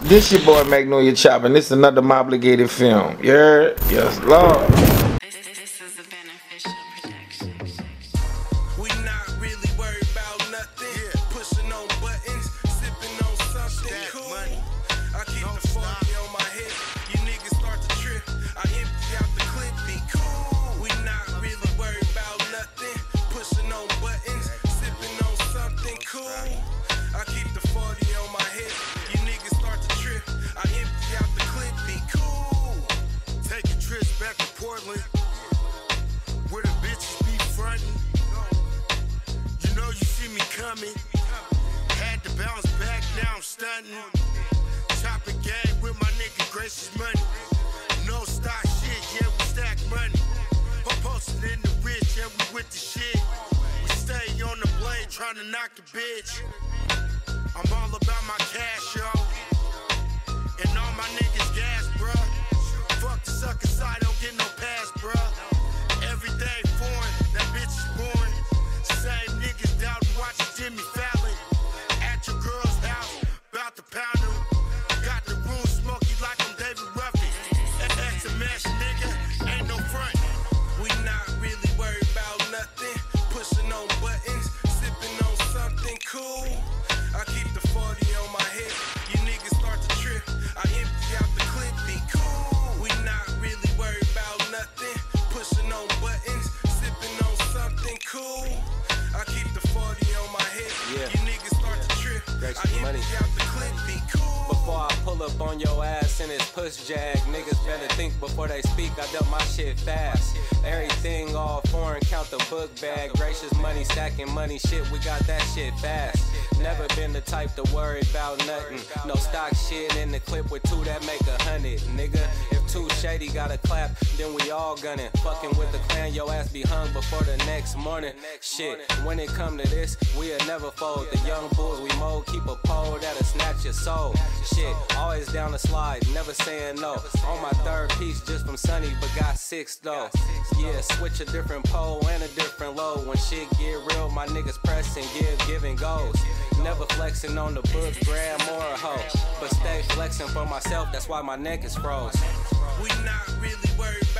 This your boy Magnolia Chop, and this is another obligated film. You heard? Yes, Lord. This is a beneficial production. We not really worried about nothing. Yeah. Pushing on buttons, sipping on something that cool. Money. I keep the 40 on my hip. You niggas start to trip. I empty out the clip, be cool. We not really worried about nothing. Pushing on buttons, sipping on something cool. I keep the 40 on my hip. You niggas start to trip. I empty out the clip, be cool. Taking trips back to Portland, where the bitches be frontin'. You know you see me coming. Had to bounce back, now I'm stunting. Chopping game with my nigga Gracious Money. No stock shit, yeah, we stack money. Posted in the rich, yeah, we with the shit. We stay on the blade, trying to knock the bitch. I'm all about my cash, yo. And all my niggas gas, bruh. Fuck the sucker side, don't get no pass, bruh. Everything foreign, that bitch is born. Same niggas doubting, watching Jimmy Fallon. At your girl's house, bout to pound him. Got the room smoky like I'm David Ruffin. SMS nigga, ain't no front. We not really worried about nothing. Pushing on buttons, sipping on something cool. I keep the 40 on my hip. You niggas start to trip. I empty out the clip, be cool. We not really worried about nothing. Pushing on buttons, sipping on something cool. I keep the 40 on my hip. Yeah. You niggas start to trip. Gracious I empty Money. out the clip, be cool. Before I pull up on your ass in this push jag, niggas better think before they speak. I done my shit fast. Everything all foreign, count the book bag. Gracious Money, stacking money, shit, we got that shit fast. Never been the type to worry about nothing. No stock shit in the clip with two that make 100, nigga. If two shady got a clap, then we all gunning. Fucking with the clan, your ass be hung before the next morning. Shit, when it come to this, we'll never fold. The young bulls we mold, keep a pole that'll snatch your soul. Shit, always down the slide, never saying no. On my third piece, just from Sunny, but got 6 though. Yeah, switch a different pole and a different load. When shit get real, my niggas press and give and goes. Never flexing on the book, gram or a hoe. But stay flexing for myself, that's why my neck is froze. We not really worried